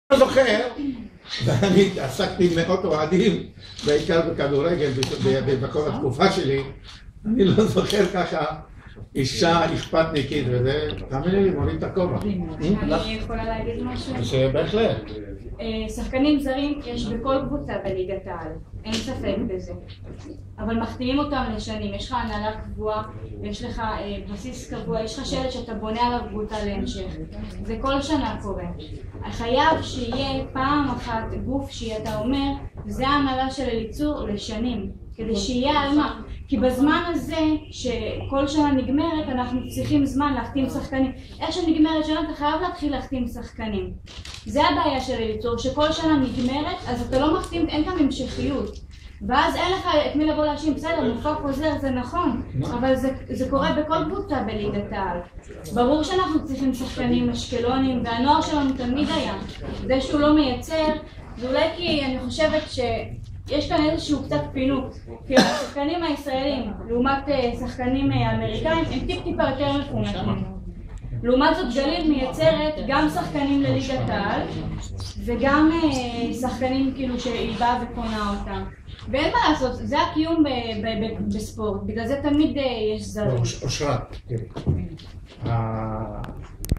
אני זוכר, ואני עסקתי עם מאות אוהדים, בעיקר בכדורגל בכל התקופה שלי, אני לא זוכר ככה אישה אכפתניקית וזה, תאמיני לי, מוריד את הכובע. אני יכולה להגיד משהו? שבהחלט. שחקנים זרים יש בכל קבוצה בליגת העל, אין ספק בזה. אבל מחתימים אותם לשנים, יש לך הנהלה קבועה, יש לך בסיס קבוע, יש לך שלט שאתה בונה עליו קבוצה להמשך. זה כל שנה קורה. חייב שיהיה פעם אחת גוף שאתה אומר, זה ההנהלה של אליצור לשנים, כדי שיהיה על מה. כי בזמן הזה שכל שנה נגמרת, אנחנו צריכים זמן להחתים שחקנים. איך שנגמרת שנה, אתה חייב להתחיל להחתים שחקנים. זה הבעיה של אליצור, שכל שנה נגמרת, אז אתה לא מחתים, אין כאן המשכיות. ואז אין לך את מי לבוא להאשים, בסדר, מופע חוזר, זה נכון, אבל זה קורה בכל קבוצה בליגת העל. ברור שאנחנו צריכים שחקנים אשקלונים, והנוער שלנו תמיד היה. זה שהוא לא מייצר, זה אולי כי אני חושבת שיש כאן איזשהו קצת פינוק. כי השחקנים הישראלים, לעומת שחקנים אמריקאים, הם טיפה יותר מפונקים. לעומת זאת גליל מייצרת גם שחקנים לליגת העל, וגם שחקנים כאילו שהיא באה וקונה אותם. ואין מה לעשות, זה הקיום בספורט, בגלל זה תמיד יש זרים. אושרת,